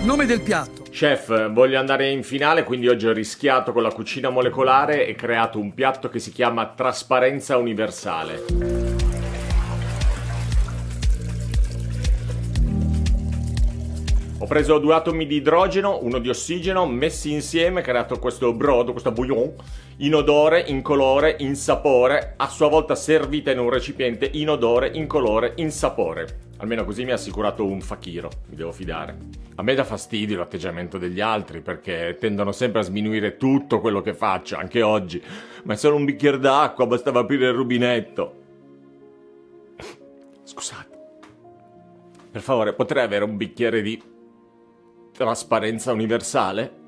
Nome del piatto. Chef, voglio andare in finale, quindi oggi ho rischiato con la cucina molecolare e creato un piatto che si chiama trasparenza universale. Ho preso 2 atomi di idrogeno, 1 di ossigeno, messi insieme, creato questo brodo, questo bouillon, inodore, incolore, insapore, a sua volta servita in un recipiente inodore, incolore, insapore. Almeno così mi ha assicurato un fakiro, mi devo fidare. A me dà fastidio l'atteggiamento degli altri perché tendono sempre a sminuire tutto quello che faccio, anche oggi. Ma è solo un bicchiere d'acqua, bastava aprire il rubinetto. Scusate. Per favore, potrei avere un bicchiere di trasparenza universale?